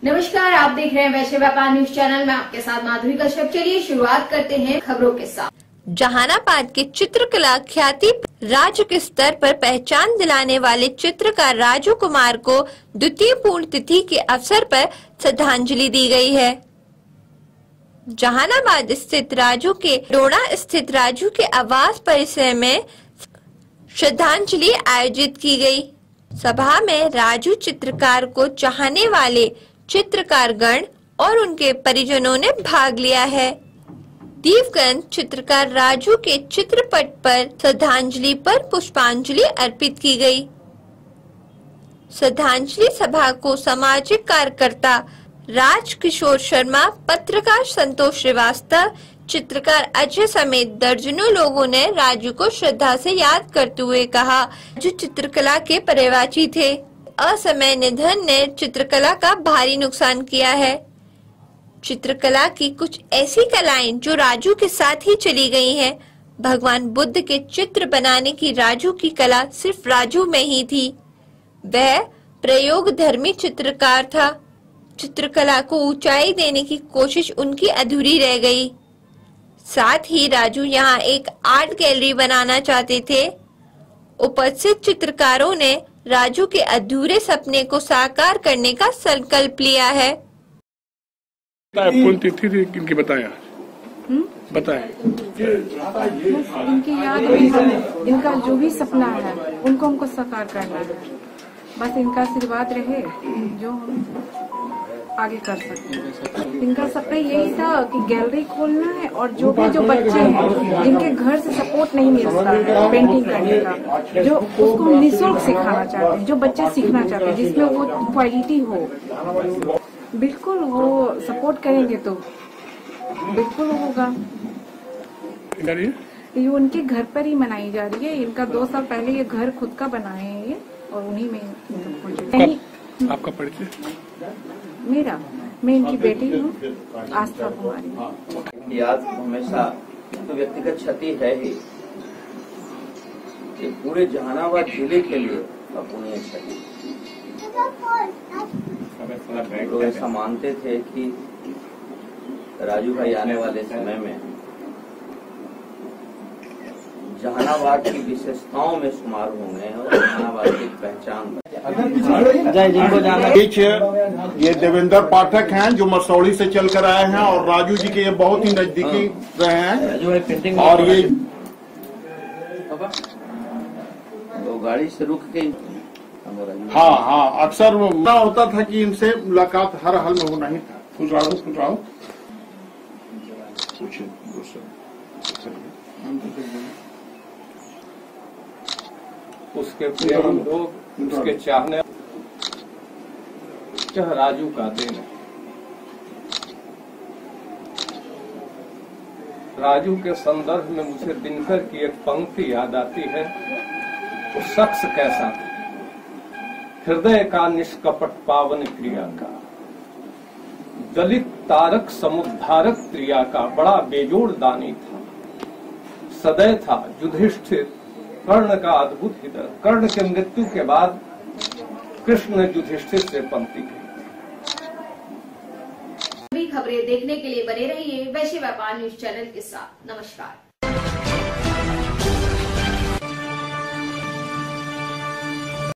नमस्कार, आप देख रहे हैं वैश्य व्यापार न्यूज चैनल में। आपके साथ माधुरी कश्यप। चलिए शुरुआत करते हैं खबरों के साथ। जहानाबाद के चित्रकला ख्याति राज्य के स्तर पर पहचान दिलाने वाले चित्रकार राजू कुमार को द्वितीय पुण्यतिथि के अवसर पर श्रद्धांजलि दी गई है। जहानाबाद स्थित राजू के डोड़ा स्थित राजू के आवास परिसर में श्रद्धांजलि आयोजित की गई। सभा में राजू चित्रकार को चाहने वाले चित्रकार गण और उनके परिजनों ने भाग लिया है। दीवगंज चित्रकार राजू के चित्रपट पर श्रद्धांजलि पर पुष्पांजलि अर्पित की गई। श्रद्धांजलि सभा को सामाजिक कार्यकर्ता राज किशोर शर्मा, पत्रकार संतोष श्रीवास्तव, चित्रकार अजय समेत दर्जनों लोगों ने राजू को श्रद्धा से याद करते हुए कहा, जो चित्रकला के पर्यवाची थे। असमय निधन ने चित्रकला का भारी नुकसान किया है। चित्रकला की कुछ ऐसी कलाएं जो राजू के साथ ही चली गई हैं। भगवान बुद्ध के चित्र बनाने की राजू की कला सिर्फ राजू में ही थी। वह प्रयोग धर्मी चित्रकार था। चित्रकला को ऊंचाई देने की कोशिश उनकी अधूरी रह गई। साथ ही राजू यहाँ एक आर्ट गैलरी बनाना चाहते थे। उपस्थित चित्रकारों ने राजू के अधूरे सपने को साकार करने का संकल्प लिया है। पुण्यतिथि थी इनकी, बताया बताए इनकी याद में हम इनका जो भी सपना है उनको हमको साकार करना है। बस इनका आशीर्वाद रहे जो हम आगे कर सकते। इनका सपना यही था कि गैलरी खोलना है और जो बच्चे हैं जिनके घर से सपोर्ट नहीं मिलता है पेंटिंग करने का, जो उसको निःशुल्क सिखाना चाहते हैं, जो बच्चे सीखना चाहते हैं जिसमें वो क्वालिटी हो, बिल्कुल वो सपोर्ट करेंगे तो बिल्कुल होगा। ये उनके घर पर ही मनाई जा रही है। इनका 2 साल पहले ये घर खुद का बनाए हैं ये, और उन्हीं में आपका परिचय? मैं इनकी बेटी हूँ, आस्था कुमारी। याद हमेशा तो व्यक्तिगत क्षति है ही, कि पूरे जहानाबाद जिले के लिए अपूर्णीय क्षति। लोग ऐसा मानते थे कि राजू भाई आने वाले समय में जहानाबाद की विशेषताओं में शुमार होंगे और जहानाबाद की पहचान। ये देवेंद्र पाठक हैं जो मसौड़ी से चल कर आए हैं और राजू जी के ये बहुत ही नजदीकी रहे हैं। और ये तो गाड़ी से रुक के हाँ अक्सर होता था कि इनसे मुलाकात हर हाल में होना ही था। कुछ आओ उसके प्रेमी लोग, उसके चाहने, यह राजू का दिन है। राजू के संदर्भ में मुझे दिनकर की एक पंक्ति याद आती है। वो शख्स कैसा था, हृदय का निष्कपट पावन क्रिया का, दलित तारक समुद्धारक क्रिया का, बड़ा बेजोड़ दानी था। सदैव था युधिष्ठिर कर्ण का अद्भुत हृदय। कर्ण के मृत्यु के बाद कृष्ण ने युधिष्ठिर से पंक्ति की। सभी खबरें देखने के लिए बने रहिए वैश्य व्यापार न्यूज चैनल के साथ। नमस्कार।